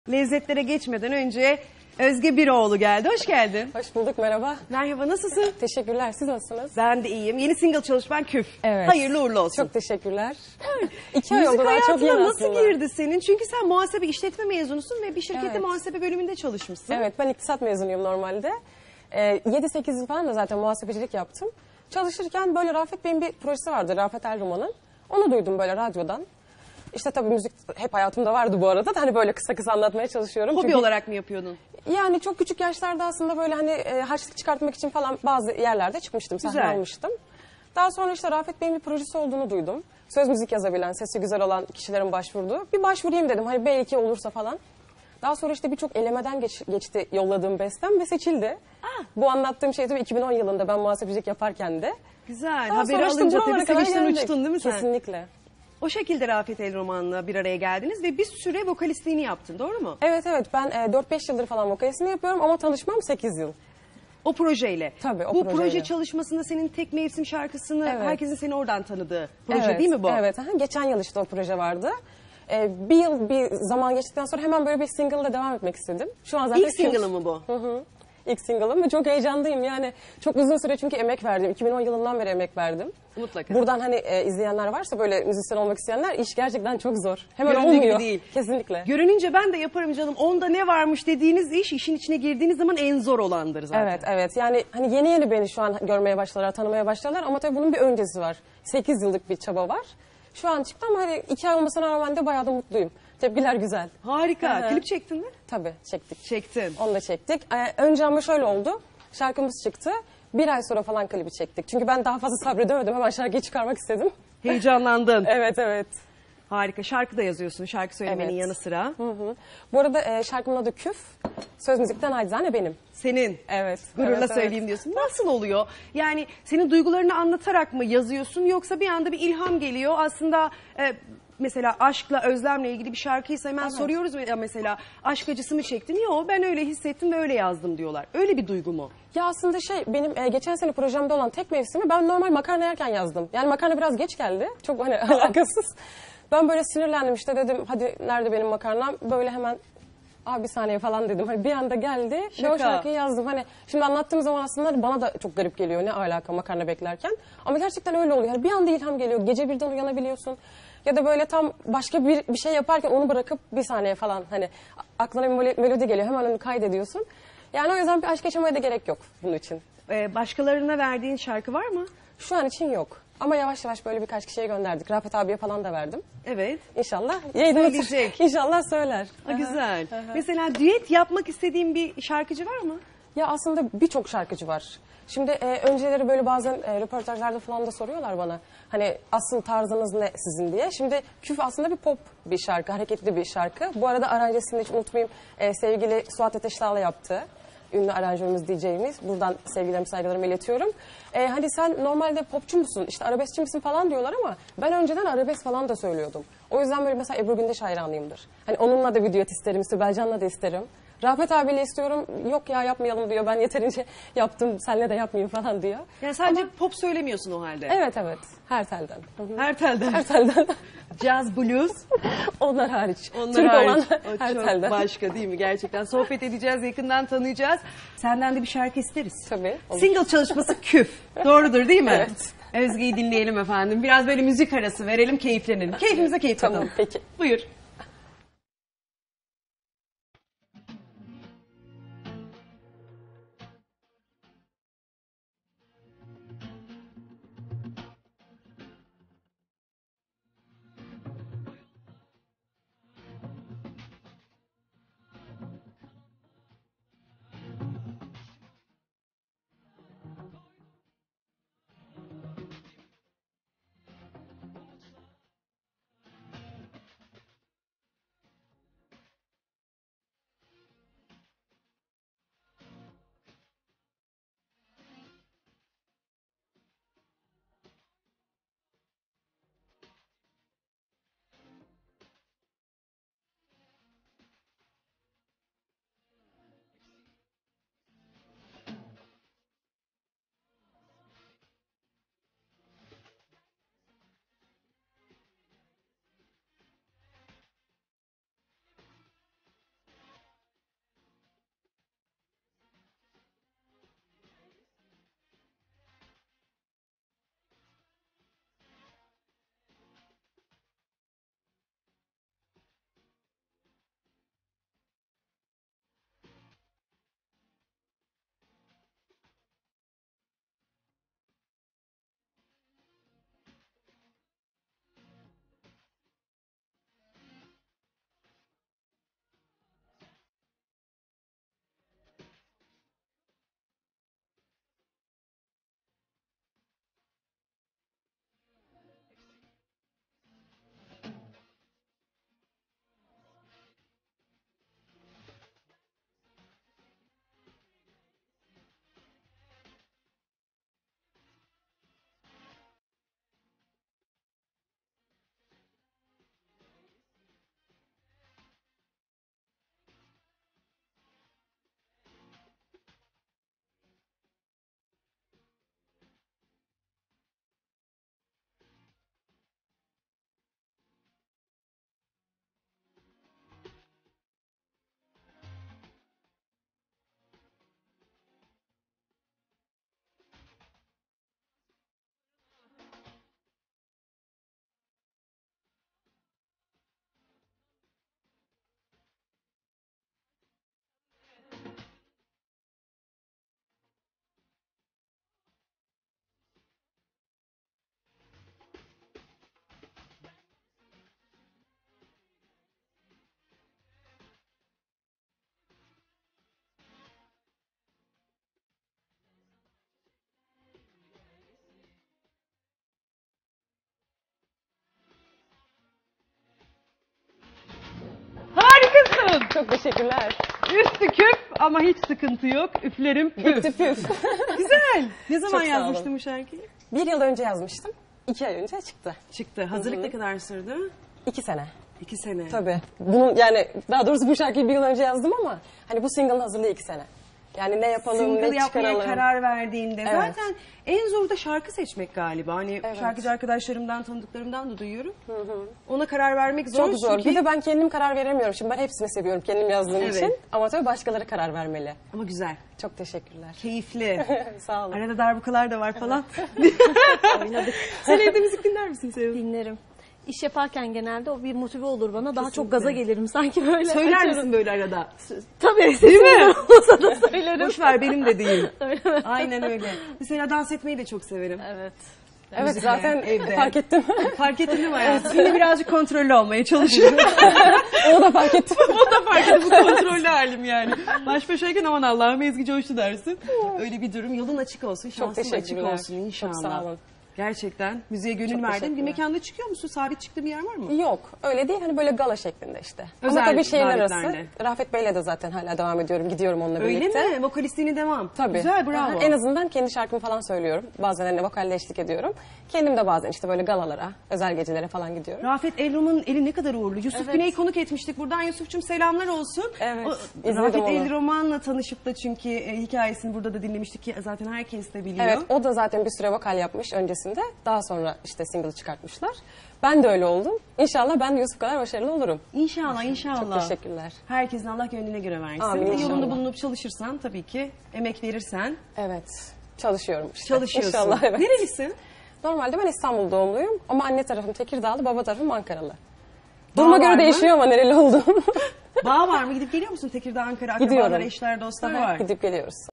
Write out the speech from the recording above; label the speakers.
Speaker 1: Lezzetlere geçmeden önce Özge Biroğlu geldi. Hoş geldin.
Speaker 2: Hoş bulduk, merhaba.
Speaker 1: Merhaba, nasılsın?
Speaker 2: Teşekkürler, siz nasılsınız?
Speaker 1: Ben de iyiyim. Yeni single çalışman Küf.
Speaker 2: Evet.
Speaker 1: Hayırlı uğurlu olsun.
Speaker 2: Çok teşekkürler. 2 ay
Speaker 1: Müzik
Speaker 2: oldu, daha çok
Speaker 1: hayatına
Speaker 2: yeni
Speaker 1: nasıl
Speaker 2: aslında.
Speaker 1: girdi senin? Çünkü sen muhasebe işletme mezunusun ve bir şirkette
Speaker 2: Evet.
Speaker 1: muhasebe bölümünde çalışmışsın.
Speaker 2: Evet, ben iktisat mezunuyum normalde. 7-8 yıl falan da zaten muhasebecilik yaptım. Çalışırken böyle Rafet Bey'in bir projesi vardı, Rafet Elroman'ın. Onu duydum böyle radyodan. İşte tabii müzik hep hayatımda vardı bu arada da hani böyle kısa kısa anlatmaya çalışıyorum.
Speaker 1: Hobi
Speaker 2: Çünkü
Speaker 1: olarak mı yapıyordun?
Speaker 2: yani çok küçük yaşlarda aslında böyle hani harçlık çıkartmak için falan bazı yerlerde çıkmıştım, sahne
Speaker 1: Güzel.
Speaker 2: almıştım. Daha sonra işte Rafet Bey'in bir projesi olduğunu duydum. Söz müzik yazabilen, sesi güzel olan kişilerin başvurduğu. Bir başvurayım dedim hani belki olursa falan. Daha sonra işte birçok elemeden geçti yolladığım bestem ve seçildi. Bu anlattığım şey tabii 2010 yılında ben muhasebecilik yaparken de.
Speaker 1: Güzel.
Speaker 2: Daha
Speaker 1: Haberi
Speaker 2: sonra işte
Speaker 1: alınca
Speaker 2: buralara
Speaker 1: tabii
Speaker 2: kadar
Speaker 1: sevinçten
Speaker 2: geldik.
Speaker 1: uçtun değil mi sen?
Speaker 2: Kesinlikle.
Speaker 1: O şekilde Rafet Elroman'la bir araya geldiniz ve bir süre vokalistliğini yaptın, doğru mu?
Speaker 2: Evet ben 4-5 yıldır falan vokalistini yapıyorum ama tanışmam 8 yıl.
Speaker 1: O projeyle.
Speaker 2: Tabii, o
Speaker 1: Bu
Speaker 2: projeyle.
Speaker 1: proje çalışmasında senin tek mevsim şarkısını
Speaker 2: Evet.
Speaker 1: herkesin seni oradan tanıdığı proje
Speaker 2: Evet,
Speaker 1: değil mi bu?
Speaker 2: Evet. Aha, geçen yıl işte o proje vardı. Bir yıl bir zaman geçtikten sonra hemen böyle bir single'la devam etmek istedim. Şu an zaten
Speaker 1: İlk single'ı mı bu?
Speaker 2: Hı hı. İlk single'ım ve çok heyecanlıyım yani. Çok uzun süre çünkü emek verdim. 2010 yılından beri emek verdim.
Speaker 1: Mutlaka.
Speaker 2: Buradan hani izleyenler varsa böyle müzisyen olmak isteyenler iş gerçekten çok zor. Hemen
Speaker 1: Göründüğü gibi
Speaker 2: olmuyor.
Speaker 1: değil.
Speaker 2: Kesinlikle.
Speaker 1: Görününce ben de yaparım canım. Onda ne varmış dediğiniz iş, işin içine girdiğiniz zaman en zor olandır zaten.
Speaker 2: Evet. Yani hani yeni beni şu an görmeye başladılar, tanımaya başladılar ama tabii bunun bir öncesi var. 8 yıllık bir çaba var. Şu an çıktı ama hani 2 ay olmasına rağmen de bayağı da mutluyum. Tepkiler güzel.
Speaker 1: Harika.
Speaker 2: Hı hı.
Speaker 1: Klip çektin mi?
Speaker 2: Tabii çektik.
Speaker 1: Çektin.
Speaker 2: Onu da çektik. Önce ama şöyle oldu. Şarkımız çıktı. 1 ay sonra falan klibi çektik. Çünkü ben daha fazla sabredemedim. Hemen şarkıyı çıkarmak istedim.
Speaker 1: Heyecanlandın.
Speaker 2: Evet.
Speaker 1: Harika. Şarkı da yazıyorsun. Şarkı söylemenin
Speaker 2: Evet.
Speaker 1: yanı sıra.
Speaker 2: Hı. Bu arada şarkımın adı Küf. Söz müzikten acizane benim.
Speaker 1: Senin.
Speaker 2: Evet.
Speaker 1: Gururla
Speaker 2: evet.
Speaker 1: söyleyeyim diyorsun. Nasıl oluyor? Yani senin duygularını anlatarak mı yazıyorsun yoksa bir anda bir ilham geliyor? Aslında mesela aşkla, özlemle ilgili bir şarkıysa hemen soruyoruz ya mesela aşk acısı mı çektin? Yok, ben öyle hissettim ve öyle yazdım diyorlar. Öyle bir duygu mu?
Speaker 2: Ya aslında benim geçen sene projemde olan tek mevsimi ben normal makarna yerken yazdım. Yani makarna biraz geç geldi. Çok hani alakasız. Ben böyle sinirlendim işte dedim hadi nerede benim makarnam? Böyle hemen bir saniye falan dedim. Hani bir anda geldi ve
Speaker 1: Şaka.
Speaker 2: o şarkıyı yazdım. Hani şimdi anlattığım zaman aslında bana da çok garip geliyor. Ne alaka makarna beklerken. Ama gerçekten öyle oluyor. Hani bir anda ilham geliyor. Gece birden uyanabiliyorsun. Ya da böyle tam başka bir şey yaparken onu bırakıp bir saniye falan hani aklına bir melodi geliyor. Hemen onu kaydediyorsun. Yani o yüzden bir aşk yaşamaya da gerek yok bunun için.
Speaker 1: Başkalarına verdiğin şarkı var mı?
Speaker 2: Şu an için yok. Ama yavaş yavaş böyle birkaç kişiye gönderdik. Rafet abiye falan da verdim.
Speaker 1: Evet.
Speaker 2: İnşallah
Speaker 1: Söyleyecek.
Speaker 2: İnşallah söyler.
Speaker 1: Güzel. Mesela düet yapmak istediğin bir şarkıcı var mı?
Speaker 2: Ya aslında birçok şarkıcı var. Şimdi önceleri böyle bazen röportajlarda falan da soruyorlar bana. Hani asıl tarzınız ne sizin diye. Şimdi Küf aslında bir pop bir şarkı, hareketli bir şarkı. Bu arada aranjesini hiç unutmayayım sevgili Suat Ateşdağ'la yaptı. Ünlü aranjörümüz, DJ'miz. Buradan sevgilerimi, saygılarımı iletiyorum. Hani sen normalde popçu musun, işte arabeskçi misin falan diyorlar ama ben önceden arabesk falan da söylüyordum. O yüzden böyle mesela Ebru Gündeş hayranıyımdır. Hani onunla da bir düet isterim, Sibel Can'la da isterim. Rafet abiyle istiyorum, yok ya yapmayalım diyor. Ben yeterince yaptım, senle de yapmayayım falan diyor.
Speaker 1: Yani sadece pop söylemiyorsun o halde.
Speaker 2: Evet, her telden.
Speaker 1: Her telden.
Speaker 2: Her telden.
Speaker 1: Jazz, blues.
Speaker 2: Onlar hariç.
Speaker 1: Onlar
Speaker 2: Türk
Speaker 1: hariç.
Speaker 2: olan
Speaker 1: O
Speaker 2: her
Speaker 1: çok
Speaker 2: telden.
Speaker 1: başka değil mi? Gerçekten sohbet edeceğiz, yakından tanıyacağız. Senden de bir şarkı isteriz.
Speaker 2: Tabii. Olur.
Speaker 1: Single çalışması Küf. Doğrudur değil mi?
Speaker 2: Evet.
Speaker 1: Özge'yi dinleyelim efendim. Biraz böyle müzik arası verelim, keyiflenelim. Keyfimize keyif
Speaker 2: Tamam,
Speaker 1: katalım.
Speaker 2: peki.
Speaker 1: Buyur.
Speaker 2: Çok teşekkürler.
Speaker 1: Üstü küp ama hiç sıkıntı yok. Üflerim püf.
Speaker 2: Gitti püf.
Speaker 1: Güzel. Ne zaman
Speaker 2: Çok sağ olun.
Speaker 1: yazmıştın bu şarkıyı?
Speaker 2: 1 yıl önce yazmıştım. 2 ay önce çıktı.
Speaker 1: Çıktı. Hazırlık ne kadar sürdü?
Speaker 2: 2 sene.
Speaker 1: 2 sene.
Speaker 2: Tabii. Bunun yani daha doğrusu bu şarkıyı 1 yıl önce yazdım ama hani bu single'ın hazırlığı 2 sene. Yani ne yapalım,
Speaker 1: Single
Speaker 2: ne
Speaker 1: yapmaya
Speaker 2: çıkaralım.
Speaker 1: karar verdiğinde
Speaker 2: Evet.
Speaker 1: zaten en zor da şarkı seçmek galiba. Hani
Speaker 2: Evet.
Speaker 1: şarkıcı arkadaşlarımdan, tanıdıklarımdan da duyuyorum. Ona karar vermek zor.
Speaker 2: Çok zor.
Speaker 1: çünkü-
Speaker 2: Bir de ben kendim karar veremiyorum. Şimdi ben hepsini seviyorum kendim yazdığım
Speaker 1: Evet.
Speaker 2: için. Ama tabii başkaları karar vermeli.
Speaker 1: Ama güzel,
Speaker 2: Çok teşekkürler.
Speaker 1: keyifli.
Speaker 2: Sağ olun.
Speaker 1: Arada darbukalar da var falan. Sen evde müzik dinler misin Sevim?
Speaker 3: Dinlerim. İş yaparken genelde o bir motive olur bana. Daha çok gaza gelirim sanki böyle.
Speaker 1: Söyler
Speaker 3: açarım.
Speaker 1: misin böyle arada?
Speaker 3: Tabii. Değil
Speaker 1: mi?
Speaker 3: Olsa da söylerim.
Speaker 1: Boş ver benim de değil.
Speaker 3: Öyle mi?
Speaker 1: Aynen öyle. Mesela dans etmeyi de çok severim.
Speaker 3: Evet.
Speaker 2: Evet
Speaker 1: Müzikle,
Speaker 2: zaten
Speaker 1: evde.
Speaker 2: fark ettim.
Speaker 1: Fark ettin değil mi hayatım? Şimdi birazcık kontrollü olmaya çalışıyorum.
Speaker 2: Onu da fark ettim.
Speaker 1: O da fark etti, bu kontrollü halim yani. Baş başayken aman Allah'ım Ezgi coştu dersin. Öyle bir durum. Yolun açık olsun,
Speaker 2: Çok
Speaker 1: şansın açık
Speaker 2: teşekkürler.
Speaker 1: olsun inşallah.
Speaker 2: Çok sağ olun.
Speaker 1: Gerçekten müziğe gönül
Speaker 2: Çok
Speaker 1: verdin. Bir
Speaker 2: teşekkürler.
Speaker 1: mekanda çıkıyor musun? Sabit çıktığı bir yer var mı?
Speaker 2: Yok öyle değil hani böyle gala şeklinde işte.
Speaker 1: Özel
Speaker 2: Ama tabii şehirler arası.
Speaker 1: davetlerle.
Speaker 2: Rafet Bey'le de zaten hala devam ediyorum. Gidiyorum onunla
Speaker 1: Öyle
Speaker 2: birlikte.
Speaker 1: mi? Vokalistliğine devam.
Speaker 2: Tabii.
Speaker 1: Güzel, bravo.
Speaker 2: Aha, en azından kendi şarkımı falan söylüyorum. Bazen hani vokalle eşlik ediyorum. Kendim de bazen işte böyle galalara, özel gecelere falan gidiyorum.
Speaker 1: Rafet Elrom'un eli ne kadar uğurlu. Yusuf
Speaker 2: Evet.
Speaker 1: Güney konuk etmiştik. Buradan Yusuf'cum selamlar olsun.
Speaker 2: Evet,
Speaker 1: O,
Speaker 2: izledim
Speaker 1: Rafet
Speaker 2: onu.
Speaker 1: Elrom'anla tanışıp da çünkü hikayesini burada da dinlemiştik ki zaten herkes de biliyor.
Speaker 2: Evet o da zaten bir süre vokal yapmış öncesinde. Daha sonra işte single çıkartmışlar. Ben de öyle oldum. İnşallah ben de Yusuf kadar başarılı olurum.
Speaker 1: İnşallah, inşallah.
Speaker 2: Çok teşekkürler.
Speaker 1: Herkesin Allah gönlüne göre versin.
Speaker 2: Amin,
Speaker 1: Yolunda
Speaker 2: inşallah.
Speaker 1: bulunup çalışırsan tabii ki, emek verirsen
Speaker 2: Evet. Çalışıyorum işte.
Speaker 1: çalışıyorsun.
Speaker 2: İnşallah evet.
Speaker 1: Nerelisin?
Speaker 2: Normalde ben İstanbul doğumluyum ama anne tarafım Tekirdağlı, baba tarafım Ankaralı.
Speaker 1: Bağ
Speaker 2: Duruma
Speaker 1: var
Speaker 2: göre
Speaker 1: mı?
Speaker 2: değişiyor ama nereli oldum.
Speaker 1: Bağ var mı? Gidip geliyor musun Tekirdağ, Ankara?
Speaker 2: Gidiyorum.
Speaker 1: Akrabalar, eşler, dostlar var.
Speaker 2: Gidip geliyoruz.